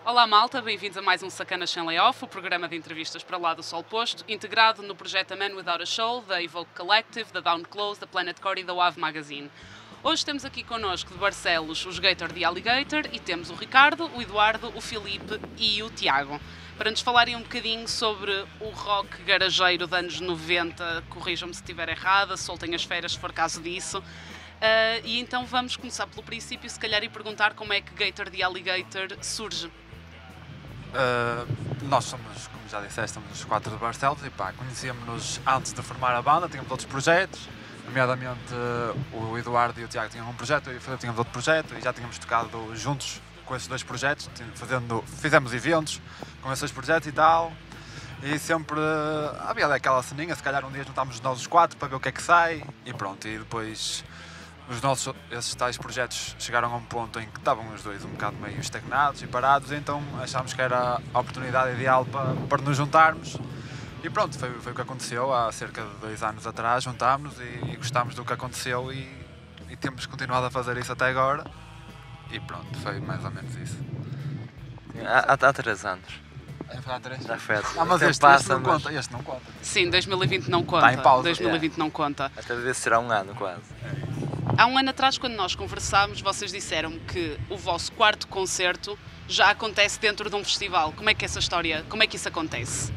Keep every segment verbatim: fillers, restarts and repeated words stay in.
Olá malta, bem-vindos a mais um Sacanas Sem Layoff, o programa de entrevistas para lá do Sol Posto, integrado no projeto A Man Without a Soul, da Evoke Collective, da Down Close, da Planet Core e da W A V Magazine. Hoje temos aqui connosco de Barcelos os Gator de Alligator e temos o Ricardo, o Eduardo, o Filipe e o Tiago, para nos falarem um bocadinho sobre o rock garageiro dos anos noventa, corrijam-me se estiver errada, soltem as férias se for caso disso. Uh, e então vamos começar pelo princípio, se calhar, e perguntar como é que Gator de Alligator surge. Uh, nós somos, como já disseste, somos os quatro de Barcelos e pá, conhecíamos-nos antes de formar a banda, tínhamos outros projetos, nomeadamente uh, o Eduardo e o Tiago tinham um projeto, eu e o Filipe tínhamos outro projeto e já tínhamos tocado juntos com esses dois projetos, fazendo, fizemos eventos com esses dois projetos e tal, e sempre uh, havia aquela ceninha, se calhar um dia juntámos nós os quatro para ver o que é que sai e pronto, e depois os nossos, esses tais projetos chegaram a um ponto em que estavam os dois um bocado meio estagnados e parados, então achámos que era a oportunidade ideal para, para nos juntarmos e pronto, foi, foi o que aconteceu há cerca de dois anos atrás, juntámos e, e gostámos do que aconteceu e, e temos continuado a fazer isso até agora e pronto, foi mais ou menos isso. Há, há, há três anos. Há três? Já foi há três. Ah, mas este, passa, este não mas... conta, este não conta. Sim, dois mil e vinte não conta. Está em pausa. dois mil e vinte Yeah. não conta. Até deve será um ano quase. Há um ano atrás, quando nós conversámos, vocês disseram-me que o vosso quarto concerto já acontece dentro de um festival. Como é que essa história, como é que isso acontece?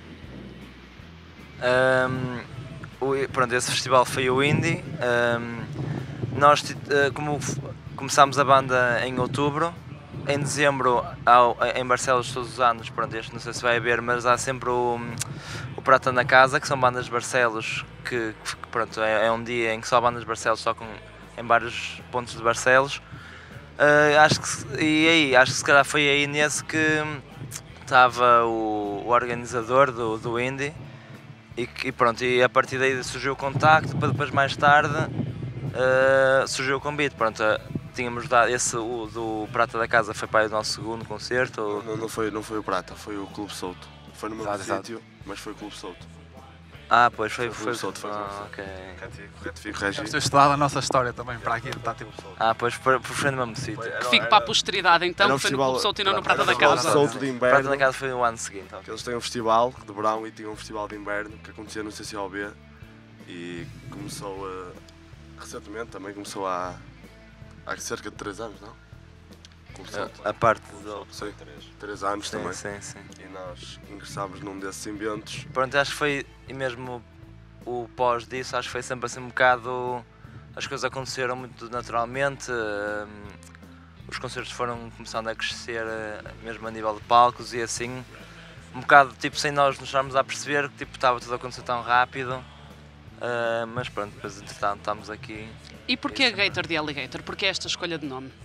Um, o, pronto, esse festival foi o Indie. Um, nós, uh, como começámos a banda em outubro, em dezembro, ao, em Barcelos todos os anos, pronto, este não sei se vai haver, mas há sempre o, o Prata na Casa, que são bandas de Barcelos, que, que pronto, é, é um dia em que só bandas de Barcelos tocam em vários pontos de Barcelos. Uh, acho que, e aí, acho que se calhar foi aí nesse que estava o, o organizador do, do Indie, e, e pronto, e a partir daí surgiu o contacto, para depois mais tarde uh, surgiu o convite, pronto. Tínhamos dado, esse o do Prata da Casa foi para o nosso segundo concerto? Não, não, foi, não foi o Prata, foi o Clube Souto. Foi no mesmo Exato, sítio, mas foi o Clube Souto. Ah, pois foi. Foi o foi, Clube Souto, foi o ah, Clube Souto. ok. Retifico, Regi. Temos estudado a nossa história também para aqui, está tipo... Ah, pois por, por foi no mesmo sítio. Foi, Que era- fique era- para a posteridade então, era um foi no festival- Clube Souto e não no Prata Era da o Clube Casa. Souto de O Prata da inverno. Casa foi no ano seguinte. ok. Eles têm um festival de verão e tinham um festival de inverno que acontecia no C C O B e começou a, recentemente também, começou há, há cerca de três anos, não? Clube Souto. A, a parte do. Sim, três anos Sim, também. sim, sim. E nós ingressámos num desses eventos. Pronto, acho que foi, e mesmo o pós disso, acho que foi sempre assim um bocado. As coisas aconteceram muito naturalmente, hum, os concertos foram começando a crescer, eh, mesmo a nível de palcos e assim, um bocado tipo sem nós nos estarmos a perceber que tipo, estava tudo a acontecer tão rápido, eh, mas pronto, depois entretanto estamos aqui. E porquê Gator de Alligator? Porquê esta escolha de nome?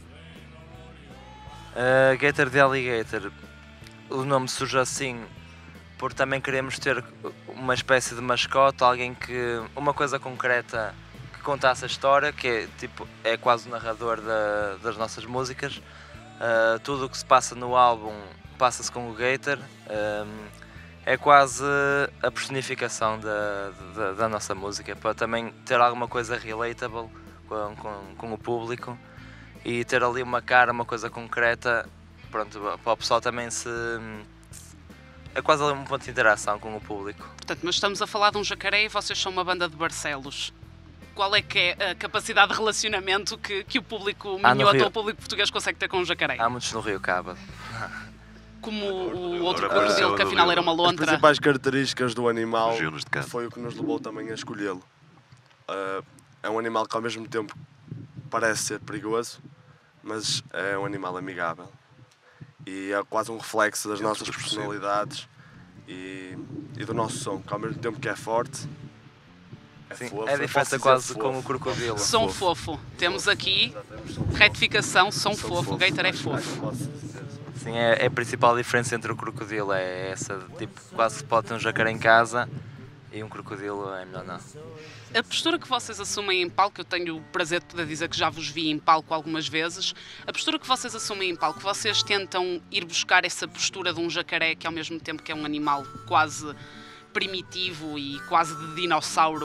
Uh, Gator de Alligator, o nome surge assim porque também queremos ter uma espécie de mascote, alguém que, uma coisa concreta que contasse a história, que é, tipo, é quase o narrador da, das nossas músicas. Uh, tudo o que se passa no álbum passa-se com o Gator, um, é quase a personificação da, da, da nossa música, para também ter alguma coisa relatable com, com, com o público. E ter ali uma cara, uma coisa concreta, pronto, para o pessoal também se... É quase ali um ponto de interação com o público. Portanto, mas estamos a falar de um jacaré e vocês são uma banda de Barcelos. Qual é que é a capacidade de relacionamento que, que o público Ah, no minhoto Rio. ou o público português consegue ter com um jacaré? Há muitos no Rio Cabo. Como o outro Agora crocodilo, apareceu que no afinal Rio. era uma As lontra. principais características do animal Fugiu-nos de casa. foi o que nos levou também a escolhê-lo. Uh, é um animal que ao mesmo tempo parece ser perigoso, mas é um animal amigável. E é quase um reflexo das Dentro nossas dos possíveis. personalidades e, e do nosso som, que ao mesmo tempo que é forte, é Sim, fofo. é eu posso diferença dizer quase fofo. com o crocodilo. Som fofo. Temos aqui retificação, som São fofo. O Gator é acho- acho que fofo. posso dizer. Sim, é, é a principal diferença entre o crocodilo, é essa, tipo, quase se pode ter um jacaré em casa e um crocodilo é melhor não. A postura que vocês assumem em palco, eu tenho o prazer de poder dizer que já vos vi em palco algumas vezes, a postura que vocês assumem em palco, vocês tentam ir buscar essa postura de um jacaré que ao mesmo tempo que é um animal quase primitivo e quase de dinossauro,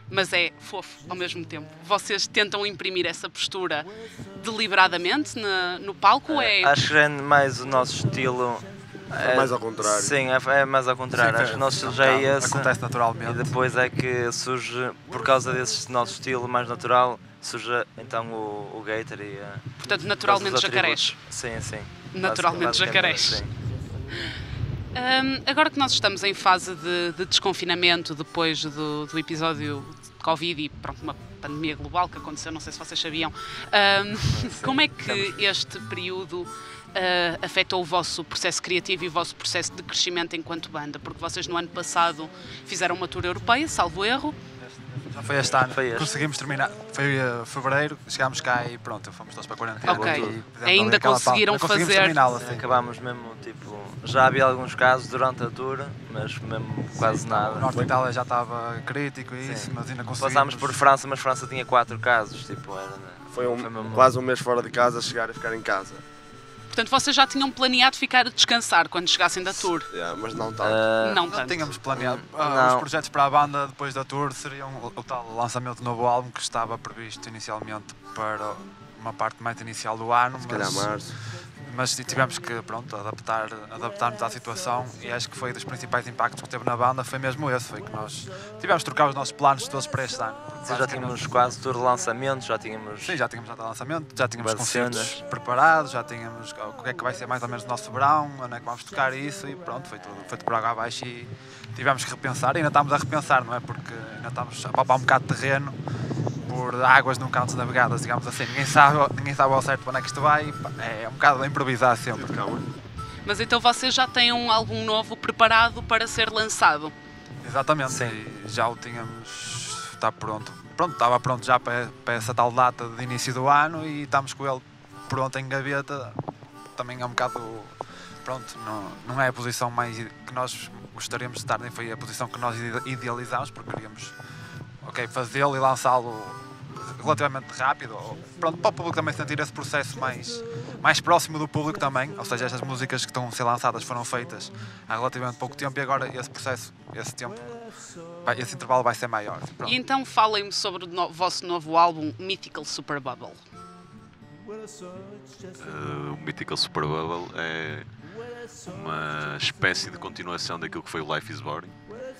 mas é fofo ao mesmo tempo. Vocês tentam imprimir essa postura deliberadamente na, no palco? Ou é... Acho que é mais o nosso estilo. É mais ao contrário. Sim, é, é mais ao contrário. Sim, Acho que o nosso estilo um já é bocado, esse. acontece naturalmente. E depois é que surge, por causa desse nosso estilo mais natural, surge então o, o Gator e a, Portanto, naturalmente jacarés. Sim, sim. Naturalmente Basicamente, jacarés. sim. Um, agora que nós estamos em fase de, de desconfinamento depois do, do episódio de Covid e pronto, uma pandemia global que aconteceu, não sei se vocês sabiam, um, como é que este período uh, afetou o vosso processo criativo e o vosso processo de crescimento enquanto banda? Porque vocês no ano passado fizeram uma tour europeia, salvo erro. Já foi este ano, Foi este. conseguimos terminar, foi uh, fevereiro, chegámos cá e pronto, fomos todos para a quarentena. Ok. E fizemos Ainda ali aquela conseguiram pausa. Conseguimos fazer- terminá-la, assim. Acabámos mesmo, tipo, já havia alguns casos durante a tour, mas mesmo quase O nada. norte da Itália já estava crítico e isso, Sim. mas ainda conseguimos. Passámos por França, mas França tinha quatro casos, tipo, era... Foi, um, Foi mesmo- quase um mês fora de casa, chegar e ficar em casa. Portanto, vocês já tinham planeado ficar a descansar quando chegassem da tour? Yeah, mas não tanto. Ah, Não Não tanto. tínhamos planeado. Hum, Ah, não. os projetos para a banda depois da tour seriam o, o tal lançamento do novo álbum que estava previsto inicialmente para uma parte mais inicial do ano, Se calhar mas, março. mas tivemos que pronto, adaptar, adaptar-nos à situação e acho que foi dos principais impactos que teve na banda, foi mesmo esse, foi que nós tivemos de trocar os nossos planos todos para este ano. Sim, já tínhamos quase tour de lançamento, já tínhamos... Sim, já tínhamos data de lançamento, já tínhamos Várias concertos cenas. preparados, já tínhamos o que é que vai ser mais ou menos o nosso verão, onde é que vamos tocar isso e pronto, foi tudo feito por água abaixo e tivemos que repensar, e ainda estamos a repensar, não é? Porque ainda estamos a palpar um bocado de terreno por águas nunca antes navegadas, digamos assim, ninguém sabe, ninguém sabe ao certo para onde é que isto vai, e, pá, é um bocado a improvisar sempre. Calma. Mas então vocês já têm um álbum novo preparado para ser lançado? Exatamente, Sim. e já o tínhamos, está pronto, pronto, estava pronto já para, para essa tal data de início do ano e estamos com ele pronto em gaveta, também é um bocado, pronto, não, não é a posição mais que nós gostaríamos de estar, nem foi a posição que nós ide- idealizámos, porque queríamos, ok, fazê-lo e lançá-lo relativamente rápido, ou, pronto, para o público também sentir esse processo mais, mais próximo do público também, ou seja, estas músicas que estão a ser lançadas foram feitas há relativamente pouco tempo e agora esse processo, esse tempo, vai- esse intervalo vai ser maior. Pronto. E então falem-me sobre o no- vosso novo álbum Mythical Super Bubble. Uh, o Mythical Super Bubble é uma espécie de continuação daquilo que foi o Life is Boring,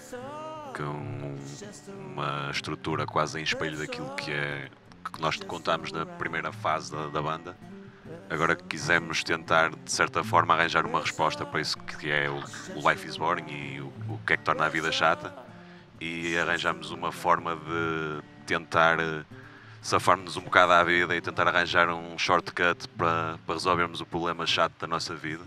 com uma estrutura quase em espelho daquilo que é que nós contámos na primeira fase da, da banda. Agora que quisemos tentar, de certa forma, arranjar uma resposta para isso que é o, o Life is Boring e o, o que é que torna a vida chata, e arranjamos uma forma de tentar uh, safar-nos um bocado à vida e tentar arranjar um shortcut para, para resolvermos o problema chato da nossa vida.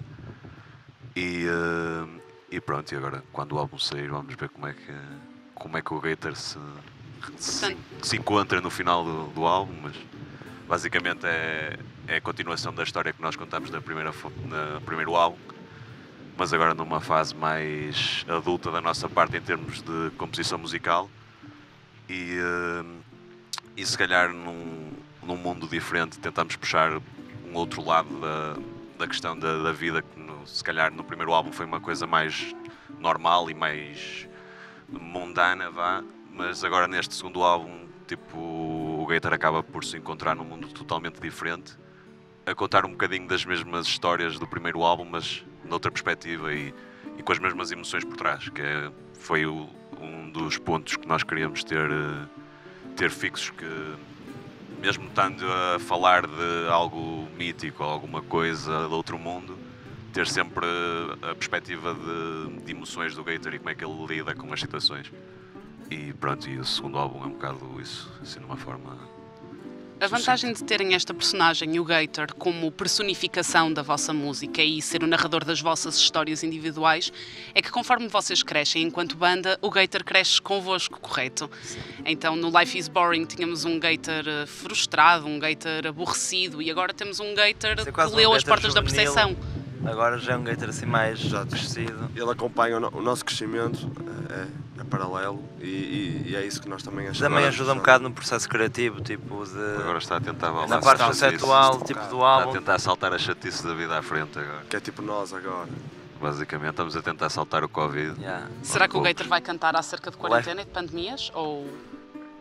E, uh, e pronto, e agora quando o álbum sair vamos ver como é que, como é que o Gator se, se, se encontra no final do, do álbum, mas basicamente é, é a continuação da história que nós contamos na primeira, fo- na primeiro álbum, mas agora numa fase mais adulta da nossa parte em termos de composição musical e, uh, e se calhar num, num mundo diferente tentamos puxar um outro lado da, da questão da, da vida que no, se calhar no primeiro álbum foi uma coisa mais normal e mais mundana, vá, mas agora neste segundo álbum tipo, o Gator acaba por se encontrar num mundo totalmente diferente, a contar um bocadinho das mesmas histórias do primeiro álbum, mas noutra perspectiva e, e com as mesmas emoções por trás, que é, foi o, um dos pontos que nós queríamos ter, eh, ter fixos, que mesmo estando a falar de algo mítico, alguma coisa de outro mundo, ter sempre a perspectiva de, de emoções do Gator e como é que ele lida com as situações. E pronto, e o segundo álbum é um bocado isso, assim, de uma forma... A vantagem de terem esta personagem, o Gator, como personificação da vossa música e ser o narrador das vossas histórias individuais, é que conforme vocês crescem enquanto banda, o Gator cresce convosco, correto? Sim. Então no Life is Boring tínhamos um Gator frustrado, um Gator aborrecido, e agora temos um Gator Isso é que quase um leu as Gator portas da juvenil. percepção. Agora já é um Gator assim mais Já. crescido. Ele acompanha o, no- o nosso crescimento, é, é paralelo e, e- e é isso que nós também achamos. Também ajuda um bocado no processo criativo, tipo de... Agora está a tentar na voltar parte a conceptual, um tipo do Está a álbum. tentar saltar a chatice da vida à frente agora. Que é tipo nós agora. Basicamente estamos a tentar saltar o Covid. Yeah. Será que o poucos. Gator vai cantar acerca de quarentena e de pandemias? Ou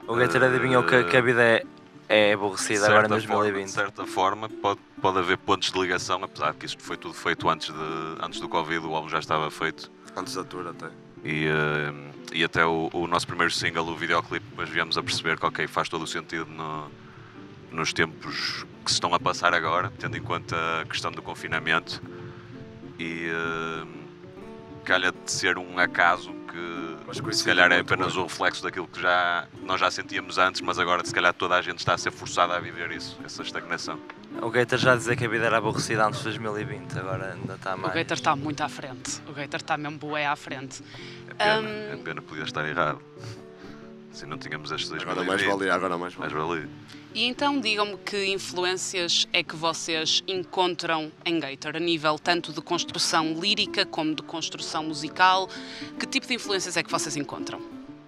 O Gator adivinhou que, que a vida é, é aborrecida agora em dois mil e vinte. De certa forma, pode, pode haver pontos de ligação, apesar de que isto foi tudo feito antes, de, antes do Covid, o álbum já estava feito. Antes da tour até. E, uh, e até o, o nosso primeiro single, o videoclipe, depois viemos a perceber que okay, faz todo o sentido no, nos tempos que se estão a passar agora, tendo em conta a questão do confinamento. E uh, calha de ser um acaso que se calhar é apenas um reflexo daquilo que já, nós já sentíamos antes, mas agora se calhar toda a gente está a ser forçada a viver isso, essa estagnação. O Gator já dizia que a vida era aborrecida antes de dois mil e vinte, agora ainda está mais. O Gator está muito à frente, o Gator está mesmo bué à frente. É pena, Um... é pena podia estar errado. Se não tínhamos estes dois mil e vinte. Agora mais valia, agora mais valia. Mais valia. E então digam-me que influências é que vocês encontram em Gator, a nível tanto de construção lírica como de construção musical. Que tipo de influências é que vocês encontram?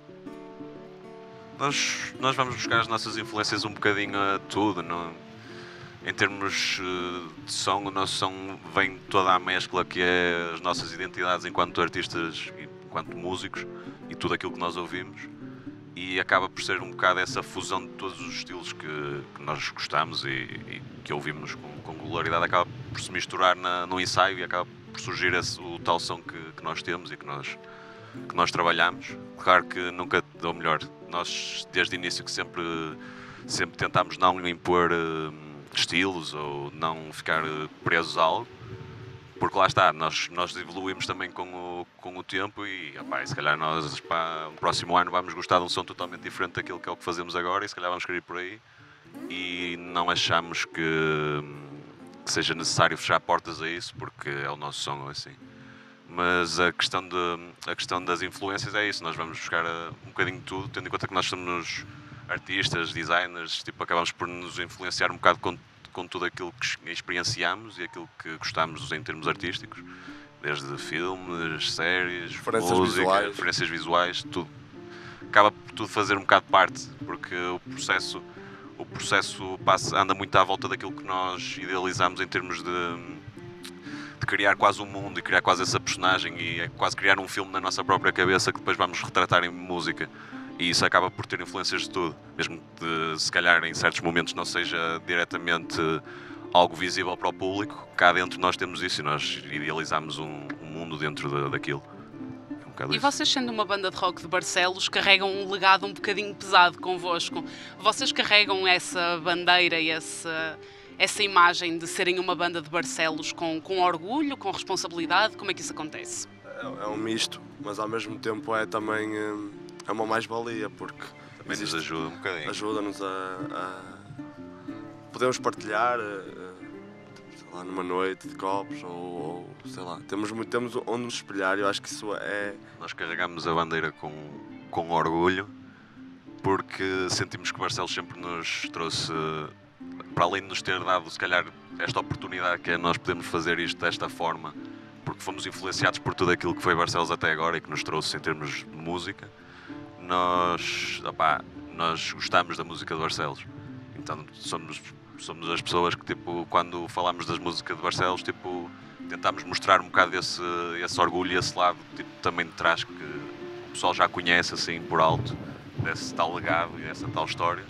Nós, nós vamos buscar as nossas influências um bocadinho a tudo. Não? Em termos de som, o nosso som vem toda a mescla que é as nossas identidades enquanto artistas, enquanto músicos e tudo aquilo que nós ouvimos. E acaba por ser um bocado essa fusão de todos os estilos que, que nós gostamos e, e que ouvimos com, com regularidade, acaba por se misturar na, no ensaio e acaba por surgir esse, o tal som que, que nós temos e que nós, que nós trabalhamos. Claro que nunca, ou melhor, nós desde o início que sempre, sempre tentámos não impor uh, estilos ou não ficar presos a algo. Porque lá está, nós, nós evoluímos também com o, com o tempo e, opá, se calhar nós pá, no próximo ano vamos gostar de um som totalmente diferente daquilo que é o que fazemos agora e se calhar vamos querer ir por aí e não achamos que, que seja necessário fechar portas a isso porque é o nosso som assim. Mas a questão, de, a questão das influências é isso, nós vamos buscar um bocadinho de tudo, tendo em conta que nós somos artistas, designers, tipo, acabamos por nos influenciar um bocado com com tudo aquilo que experienciamos e aquilo que gostamos em termos artísticos, desde filmes, séries, referências música, visuais. referências visuais, tudo. Acaba por tudo fazer um bocado parte, porque o processo, o processo passa, anda muito à volta daquilo que nós idealizamos em termos de, de criar quase um mundo e criar quase essa personagem e é quase criar um filme na nossa própria cabeça que depois vamos retratar em música. E isso acaba por ter influências de tudo, mesmo que se calhar em certos momentos não seja diretamente algo visível para o público, cá dentro nós temos isso e nós idealizamos um, um mundo dentro de, daquilo. É um e vocês, sendo uma banda de rock de Barcelos, carregam um legado um bocadinho pesado convosco. Vocês carregam essa bandeira e essa, essa imagem de serem uma banda de Barcelos com, com orgulho, com responsabilidade? Como é que isso acontece? É, é um misto, mas ao mesmo tempo é também... Hum... é uma mais-valia, porque também nos ajuda um bocadinho. Ajuda-nos a, a... Podemos partilhar, sei lá, numa noite de copos, ou, ou sei lá, temos, temos onde nos espelhar, eu acho que isso é... Nós carregamos a bandeira com, com orgulho, porque sentimos que Barcelos sempre nos trouxe, para além de nos ter dado, se calhar, esta oportunidade que é nós podemos fazer isto desta forma, porque fomos influenciados por tudo aquilo que foi Barcelos até agora e que nos trouxe em termos de música. Nós, opá, nós gostamos da música de Barcelos, então somos, somos as pessoas que, tipo, quando falamos das músicas de Barcelos, tipo, tentamos mostrar um bocado esse, esse orgulho e esse lado, tipo, também de trás que o pessoal já conhece assim por alto, desse tal legado e dessa tal história,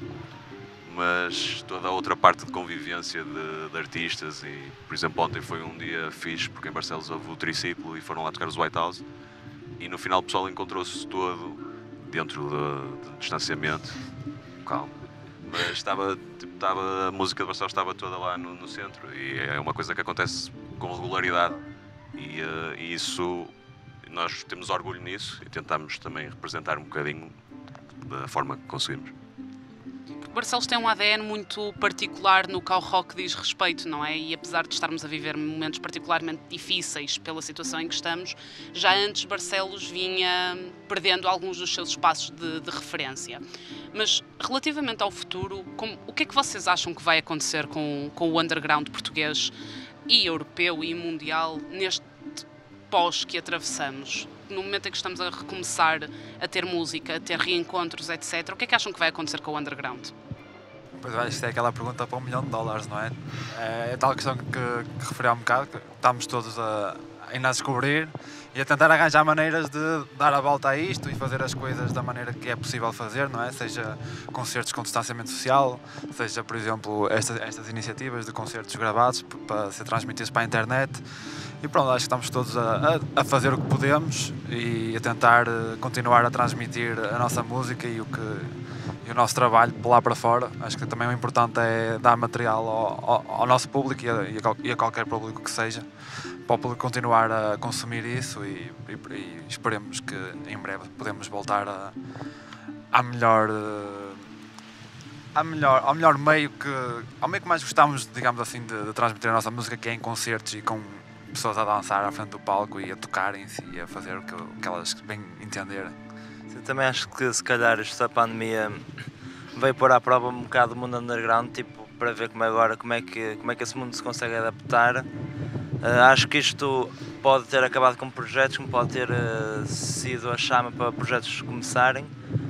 mas toda a outra parte de convivência de, de artistas e, por exemplo, ontem foi um dia fixe porque em Barcelos houve o triciclo e foram lá tocar os White House e no final o pessoal encontrou-se todo dentro de, de distanciamento, calmo, mas estava, tipo, estava, a música de Barcelos estava toda lá no, no centro e é uma coisa que acontece com regularidade e, uh, e isso, nós temos orgulho nisso e tentamos também representar um bocadinho da forma que conseguimos. Barcelos tem um A D N muito particular no que ao rock diz respeito, não é? E apesar de estarmos a viver momentos particularmente difíceis pela situação em que estamos, já antes Barcelos vinha perdendo alguns dos seus espaços de, de referência. Mas relativamente ao futuro, como, o que é que vocês acham que vai acontecer com, com o underground português e europeu e mundial neste pós que atravessamos? No momento em que estamos a recomeçar a ter música, a ter reencontros, etcétera, o que é que acham que vai acontecer com o underground? Pois é, isto é aquela pergunta para um milhão de dólares, não é? É, é tal questão que, que referi há um bocado, que estamos todos a, ainda a descobrir e a tentar arranjar maneiras de dar a volta a isto e fazer as coisas da maneira que é possível fazer, não é? Seja concertos com distanciamento social, seja, por exemplo, estas, estas iniciativas de concertos gravados para ser transmitidos para a internet. E pronto, acho que estamos todos a, a, a fazer o que podemos e a tentar continuar a transmitir a nossa música e o, que, e o nosso trabalho por lá para fora. Acho que também o importante é dar material ao, ao, ao nosso público e a, e a qualquer público que seja, para o público continuar a consumir isso e, e, e esperemos que em breve podemos voltar a, à melhor, à melhor, ao melhor meio que, ao meio que mais gostamos, digamos assim, de, de transmitir a nossa música, que é em concertos e com pessoas a dançar à frente do palco e a tocarem-se e a fazer o que, o que elas bem entenderem. Eu também acho que se calhar isto da pandemia veio pôr à prova um bocado o mundo underground, tipo, para ver como é agora, como é que, como é que esse mundo se consegue adaptar. Uh, acho que isto pode ter acabado com projetos, como pode ter uh, sido a chama para projetos começarem.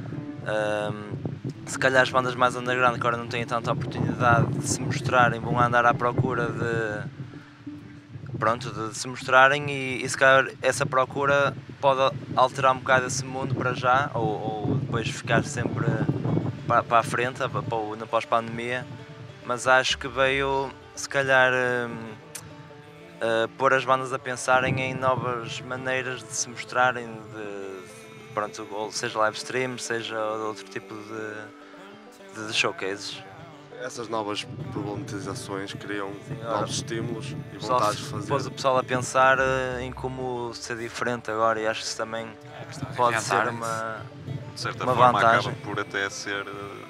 Uh, se calhar as bandas mais underground que agora não têm tanta oportunidade de se mostrarem, vão andar à procura de pronto, de se mostrarem e, e se calhar essa procura pode alterar um bocado esse mundo para já ou, ou depois ficar sempre para, para a frente, para, para o, na pós-pandemia, mas acho que veio se calhar um, uh, pôr as bandas a pensarem em novas maneiras de se mostrarem, de, pronto, ou seja live stream, seja outro tipo de, de, de showcases. Essas novas problematizações criam Sim, novos estímulos e vontades de fazer. Pôs o pessoal a pensar em como ser diferente agora e acho que isso também pode ser uma, de certa uma forma vantagem. acaba por até ser,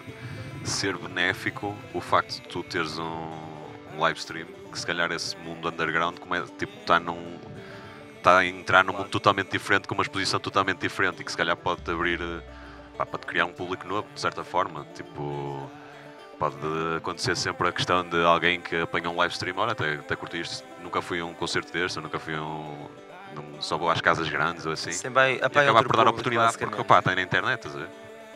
ser benéfico o facto de tu teres um, um live stream, que se calhar esse mundo underground como é, tipo, está num, está a entrar num mundo totalmente diferente, com uma exposição totalmente diferente e que se calhar pode-te abrir, pá, pode criar um público novo, de certa forma, tipo... Pode acontecer sempre a questão de alguém que apanha um live stream, olha, até, até curti isto, nunca fui a um concerto deste, nunca fui a um... Num, só vou às casas grandes ou assim. Sim, vai, e acabar por dar público, oportunidade porque, opá, está na internet, estás a ver?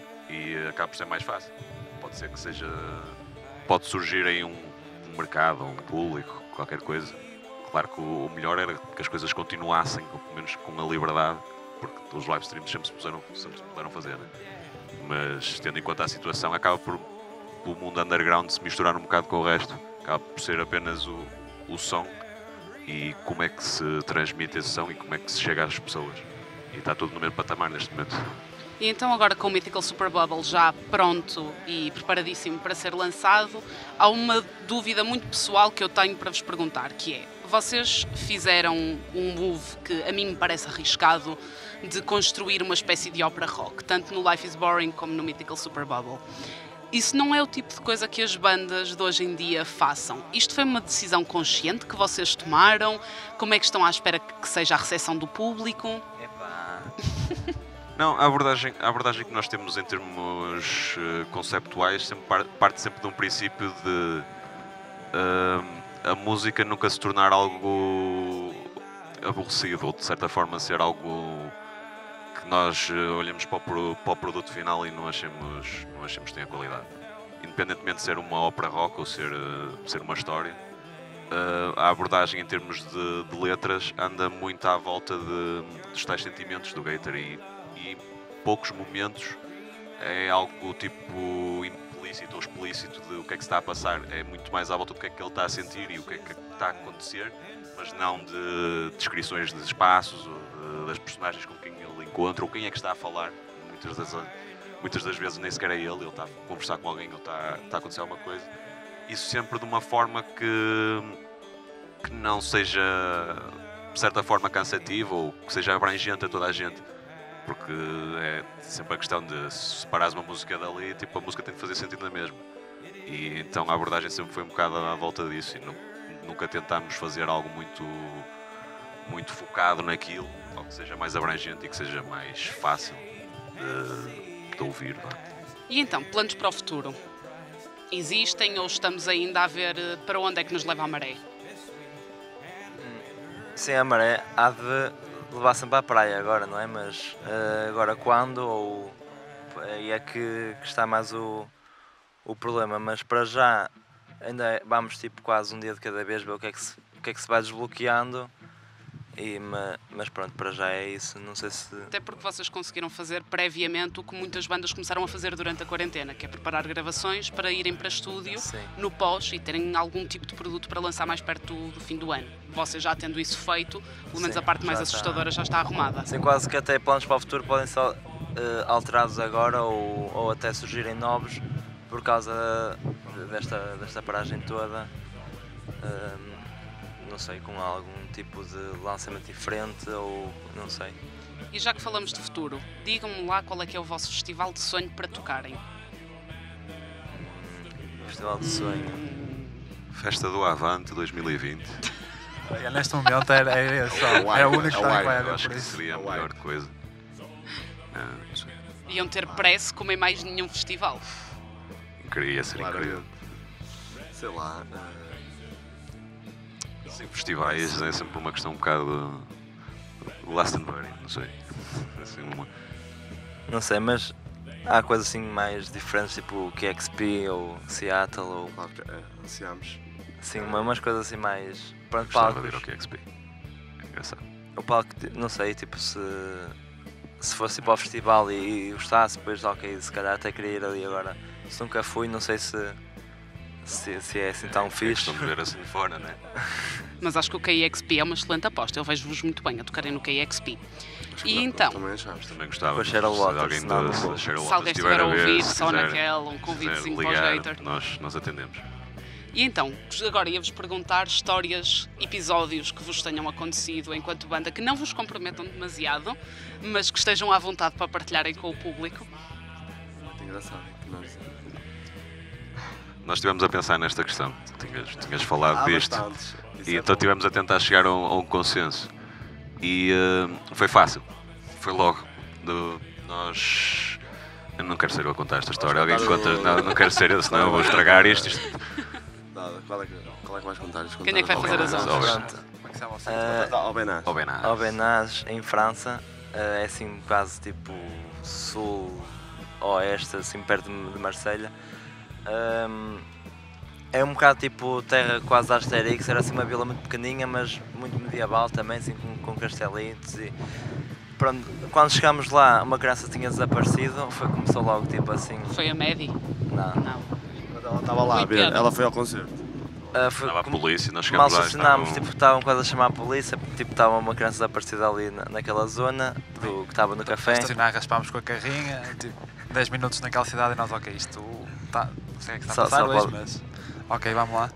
E acaba por ser mais fácil. Pode ser que seja... Pode surgir aí um, um mercado, um público, qualquer coisa. Claro que o, o melhor era que as coisas continuassem, ou pelo menos com a liberdade, porque os live streams sempre se puderam, sempre se puderam fazer, né? Mas, tendo em conta a situação, acaba por o mundo underground se misturar um bocado com o resto, acaba por ser apenas o, o som e como é que se transmite esse som e como é que se chega às pessoas. E está tudo no mesmo patamar neste momento. E então agora com o Mythical Super Bubble já pronto e preparadíssimo para ser lançado, há uma dúvida muito pessoal que eu tenho para vos perguntar, que é, vocês fizeram um move que a mim me parece arriscado de construir uma espécie de ópera rock, tanto no Life is Boring como no Mythical Super Bubble. Isso não é o tipo de coisa que as bandas de hoje em dia façam. Isto foi uma decisão consciente que vocês tomaram? Como é que estão à espera que seja a recepção do público? Epá. Não, a abordagem, a abordagem que nós temos em termos uh, conceptuais sempre par, parte sempre de um princípio de uh, a música nunca se tornar algo aborrecido ou de certa forma ser algo que nós uh, olhamos para o, pro, para o produto final e não achemos, não achemos que tenha qualidade. Independentemente de ser uma ópera rock ou ser, uh, ser uma história, uh, a abordagem em termos de, de letras anda muito à volta de, dos tais sentimentos do Gator e, e poucos momentos é algo tipo implícito ou explícito de o que é que se está a passar, é muito mais à volta do que é que ele está a sentir e o que é que está a acontecer, mas não de descrições de espaços ou de, das personagens com quem ele encontra ou quem é que está a falar. Muitas das, muitas das vezes nem sequer é ele, ele está a conversar com alguém ou está, está a acontecer alguma coisa. Isso sempre de uma forma que, que não seja de certa forma cansativo ou que seja abrangente a toda a gente, porque é sempre a questão de se separares uma música dali, tipo, a música tem que fazer sentido na mesma. E então a abordagem sempre foi um bocado à volta disso e não, nunca tentámos fazer algo muito, muito focado naquilo, ou que seja mais abrangente e que seja mais fácil de, de ouvir. Não é? E então, planos para o futuro? Existem ou estamos ainda a ver para onde é que nos leva a maré? Sim, a maré há de levar sempre à praia agora, não é? Mas uh, agora quando, ou aí é que, que está mais o, o problema. Mas para já ainda vamos tipo quase um dia de cada vez ver o que é que se, o que é que se vai desbloqueando E, ma, mas pronto, para já é isso, não sei se... Até porque vocês conseguiram fazer previamente o que muitas bandas começaram a fazer durante a quarentena, que é preparar gravações para irem para estúdio Sim. no pós e terem algum tipo de produto para lançar mais perto do, do fim do ano. Vocês já tendo isso feito, pelo menos Sim, a parte mais já assustadora está. já está arrumada. Sim, quase que até planos para o futuro podem ser uh, alterados agora ou, ou até surgirem novos por causa desta, desta paragem toda. Uh, não sei, com algum tipo de lançamento diferente ou não sei. E já que falamos de futuro, digam-me lá qual é que é o vosso festival de sonho para tocarem. Hum, Festival de sonho. Festa do Avante dois mil e vinte. Olha, neste momento é, é, é, só, é o único que vai Eu haver acho por que isso. seria a melhor coisa. Ah, não sei. Iam ter pressa como em mais nenhum festival. Queria ser incrível. Claramente. Sei lá. eh, Sim, festivais é sempre uma questão um bocado. Glastonbury, não sei. Assim, uma... Não sei, mas há coisas assim mais diferentes, tipo Q X P ou Seattle ou Claro que é, ansiamos. assim, uma- umas coisas assim mais. Pronto, Gostava de ir ao palcos. Q X P. É engraçado. O palco, não sei, tipo se. Se fosse para o festival e, e gostasse, depois ok, se calhar até queria ir ali agora. Se nunca fui, não sei se. Se, se é assim tão É fixe. questão de ver assim de fora, né? Mas acho que o K X P é uma excelente aposta. Eu vejo-vos muito bem a tocarem no K X P. E Não, então, Também achamos. Também gostava. Com a Cheryl se Waters, alguém senão da não vou. Cheryl se Waters alguém estiver a ver, ouvir, se só quiser- naquela, um se convitezinho quiser para os ligar, haters. nós, nós atendemos. E então, agora ia-vos perguntar histórias, episódios que vos tenham acontecido enquanto banda, que não vos comprometam demasiado, mas que estejam à vontade para partilharem com o público. Muito engraçado. que Nós... Nós estivemos a pensar nesta questão. Tinhas, tinhas falado Há disto. bastantes. Isso E é então bom. estivemos a tentar chegar a um, a um consenso. E uh, foi fácil. Foi logo. Do, nós. Eu não quero ser eu a contar esta história. Alguém contar conta. o- Não, não quero ser eu, senão eu vou estragar isto. isto. Nada, Qual é que, qual é que vais contar? Vais Quem é que vai contar fazer as as honras? honras? Pronto. Como é que se chama o sítio? Ah, Tá, ao Benás. Oh, bem, nada. Ao Benaz, em França, eh, é assim quase tipo sul, oeste, assim perto de de Marselha. Ahm, é um bocado tipo terra quase Asterix, era assim uma vila muito pequeninha, mas muito medieval também, assim com, com castelitos e... Pronto, quando chegámos lá, uma criança tinha desaparecido, foi, começou logo tipo assim, Foi a Medi? não. Não. Mas ela estava lá a ver, Pedro. ela foi ao concerto. Ah, foi Estava a como- polícia, nós Mal chegámos lá. funcionámos, estavam- tipo, estavam quase a chamar a polícia, porque tipo, estava uma criança desaparecida ali na, naquela zona, do, que estava no café. Estacionar, raspámos com a carrinha, tipo, dez minutos naquela cidade e nós, ok, isto tá, não sei o que está Só- a passar só hoje, pode- mas ok, vamos lá.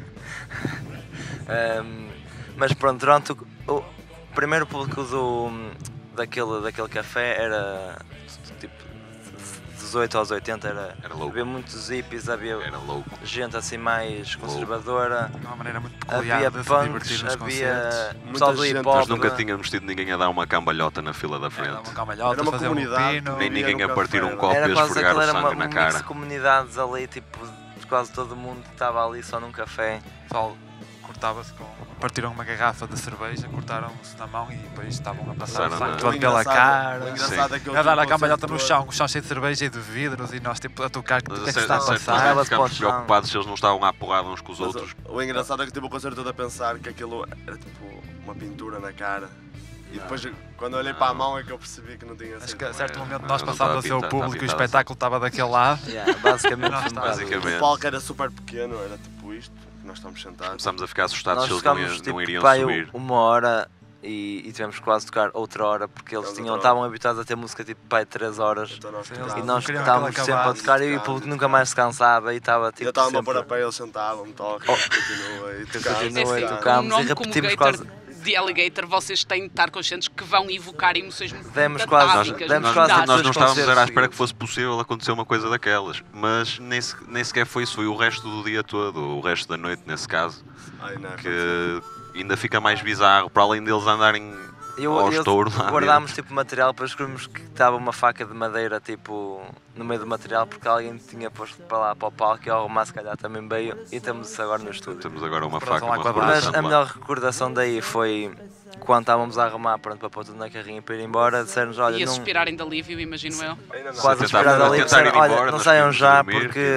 Um, mas pronto, durante o, o primeiro público do, daquele, daquele café era tipo dezoito aos oitenta, era, Era louco. havia muitos hippies, havia Era louco. gente assim mais conservadora, De uma maneira muito peculiar havia de se punks, divertir nos havia concertos. pessoal do Muita hip gente, hop. Nós nunca tínhamos tido ninguém a dar uma cambalhota na fila da Era frente. uma calmalhota, Era uma fazer um comunidade pino. Nem Vivia ninguém no a partir café, um copo e Era a quase esfregar aquilo, o era uma, sangue na um mix de cara. comunidades ali, tipo, quase todo mundo estava ali só num café. O pessoal cortava-se com. Partiram uma garrafa de cerveja, cortaram-se na mão e depois estavam a passar Passaram o sangue na- todo O pela engraçado- cara. O engraçado é que eu A dar a tive cambalhota no concerto chão, o chão cheio de cerveja e de vidros e nós tipo a tocar, o que Mas é a que certo está a a certo passar? momento Leva-se para o ficámos chão. preocupados se eles não estavam à porrada uns com os Mas outros. o, o engraçado é que tive o concerto todo a pensar que aquilo era tipo uma pintura na cara. E depois, quando eu olhei para a mão, é que eu percebi que não tinha Acho sido. que a certo Não, momento não, nós não passámos a estava ser o pintado, público e o estava pintado. espetáculo estava daquele lado. Yeah, basicamente, Nós foi um está- bocado basicamente. O palco era super pequeno, era tipo isto, que nós estamos sentados. Começámos a ficar assustados Nós se eles não, ficámos iam- tipo não iriam pá, eu- subir. uma hora e, e tivemos quase de tocar outra hora porque eles Outra tinham, hora. estavam habituados a ter música tipo pai três horas Então nós Sim, e tocávamos. nós queriam estávamos aquilo sempre a acabar, tocar e o tocar, público tocar. nunca mais se cansava e estava tipo Eu estava a pôr sempre a pé, eles sentavam, toca, Oh. continua e tocava. continua É e assim, tocámos um e nome como repetimos Gator quase. de Alligator, vocês têm de estar conscientes que vão evocar emoções muito Demos quase- Nós, fantásticas, demos nós- quase nós fantásticas. não dois estávamos era à concertos espera que seguidos. fosse possível acontecer uma coisa daquelas, mas nem, se- nem sequer foi isso, foi o resto do dia todo, o resto da noite nesse caso, Ai, não, que ainda fica mais bizarro, para além deles andarem Eu, ao eu- estouro lá guardámos dentro. tipo material, depois descobrimos que estava uma faca de madeira tipo no meio do material porque alguém tinha posto para lá para o palco e ao arrumar se calhar também veio e temos isso agora no estúdio. Temos agora uma Pronto, faca, lá uma com a Mas recordação a lá. melhor recordação daí foi quando estávamos a arrumar pronto, para pôr tudo na carrinha e para ir embora, disseram-nos, olha, E a não, suspirarem de alívio, imagino eu. Ainda não. quase a tentar- suspirar a ali, tentar ir disseram, olha, embora, não nós saiam queríamos já dormir, porque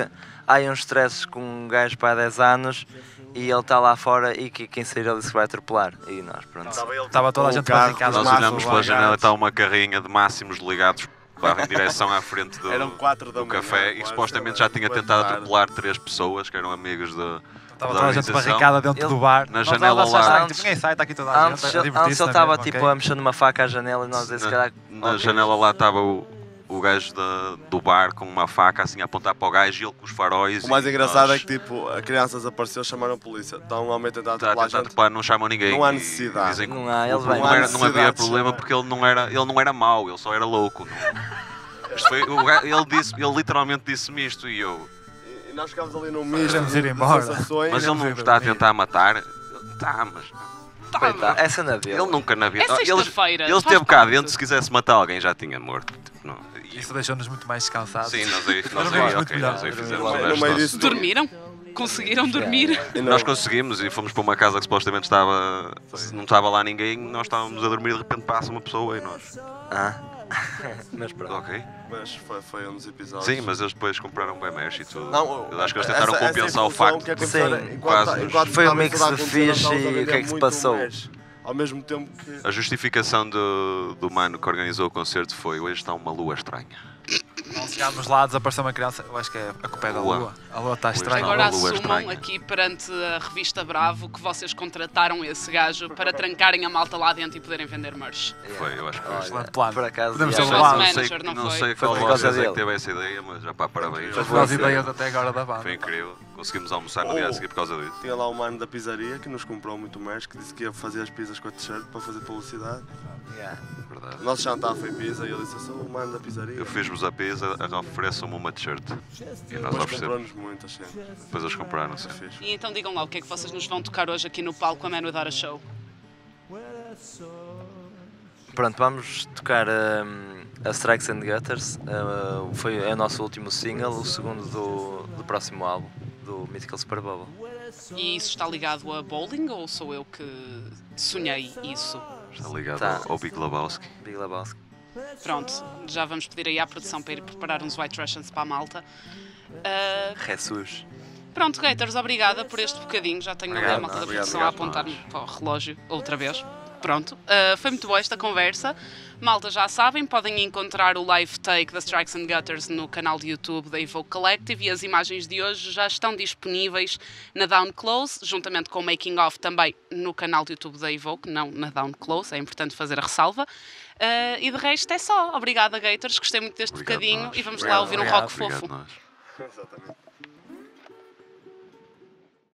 há aí uns stresses com um gajo para há dez anos e ele está lá fora e que, quem sair ele se vai atropelar. E nós, pronto. Estava toda a gente barricada. Nós olhamos pela janela e está uma carrinha de máximos ligados em direção à frente do, Eram quatro da do manhã, café e quase, supostamente já tinha depois tentado de tarde. atropelar três pessoas que eram amigos de, Estava da toda a gente organização. barricada dentro Ele- do bar. Na Nós janela lá, lá. tipo, ninguém sai, está aqui toda a Antes, gente a antes divertir-se ele estava mesmo, tipo ok? a mexer numa faca à janela e nós, esse Na, cara. na ok. janela lá estava o, o gajo da, do bar com uma faca assim a apontar para o gajo e ele com os faróis. O mais e engraçado nós- é que tipo, a criança desapareceu, chamaram a polícia. Está um homem a tentar Está a atropelar a tentar gente. atropelar, não chamam ninguém. Não há e necessidade. dizem que Não há, o- eles vêm. não, era- Não há não havia necessidade de problema chamar. porque ele não era, ele não era mau, ele só era louco. Não. Isto foi- o gajo- ele, disse, ele literalmente disse-me isto e eu. E nós ficámos ali num misto Queremos de, ir de embora. sensações. Mas ele não ir me está a dormir. tentar matar. Tá, mas. Tá, Coitado, mas- essa na dele. Ele nunca na vida. É sexta-feira, Ele, ele faz esteve cá parte. dentro, se quisesse matar alguém já tinha morto. Tipo, não. E- Isso deixou-nos muito mais descansados. Sim, nós aí, nós Dormimos aí, muito ok, melhor. nós aí fizemos Dormimos o logo. resto No meio nosso. disso- Dormiram? Conseguiram dormir? E não- Nós conseguimos e fomos para uma casa que supostamente estava. Não estava lá ninguém, nós estávamos a dormir e de repente passa uma pessoa e nós. Ah. Mas pronto. Ok. Mas foi, foi um dos episódios. Sim, mas eles depois compraram bem mesh e tudo. Não, Eu acho que eles essa- tentaram essa compensar o infusão facto que é de Sim, enquanto, quase enquanto foi um estava mix tudo a de acontecer, fixe nós estávamos a e o que vender é que se muito passou? mesh. Ao mesmo tempo que... A justificação do, do mano que organizou o concerto foi: hoje está uma lua estranha. Nós chegámos lá, desapareceu uma criança. Eu acho que é a culpa é da Lua. lua. A lua está Lua estranha. está Agora uma lua assumam estranha. aqui perante a revista Bravo que vocês contrataram esse gajo para trancarem a malta lá dentro e poderem vender merch. Foi, eu acho que foi. Olha, Excelente plano. Por acaso, Podemos yeah. ter Shows levado. Não sei, manager, não não foi? sei Foi qual por de causa vocês é que dele. teve essa ideia, mas já pá, parabéns. Foi Foi boas você. ideias até agora da banda. Foi incrível. Conseguimos almoçar no dia a seguir por causa disso. Tinha lá o mano da pizzaria que nos comprou muito mesh, que disse que ia fazer as pizzas com a t-shirt para fazer publicidade. Yeah. Verdade. O nosso jantar foi pizza e ele disse: eu sou o mano da pizzaria. Eu fiz-vos a pizza, ofereçam-me uma t-shirt. E nós Depois oferecemos. comprou-nos muitas cenas. Depois eles compraram, sim. Foi fixe. E então digam lá o que é que vocês nos vão tocar hoje aqui no palco a Man Without a Show. Pronto, vamos tocar um, a Strikes and Gutters. Uh, foi, é o nosso último single, o segundo do, do próximo álbum, do Mythical Super Bubble. E isso está ligado a bowling ou sou eu que sonhei isso? Está ligado Tá. ao Big Lebowski. Big Lebowski. Pronto, já vamos pedir aí à produção para ir preparar uns White Russians para a malta. Ah, Jesus. pronto, Gators, obrigada por este bocadinho. Já tenho ali a Obrigado, malta da obrigado, produção a obrigado, apontar-me para o relógio outra vez. Pronto, ah, foi muito boa esta conversa. Malta, já sabem, podem encontrar o live take da Strikes and Gutters no canal de YouTube da Evoke Collective e as imagens de hoje já estão disponíveis na Down Close, juntamente com o Making Of também no canal de YouTube da Evoke, não na Down Close, é importante fazer a ressalva. Ah, e de resto é só. Obrigada, Gators, gostei muito deste Obrigado, bocadinho nós. e vamos Obrigado, lá ouvir um obrigado, rock Obrigado, fofo. nós. Exatamente.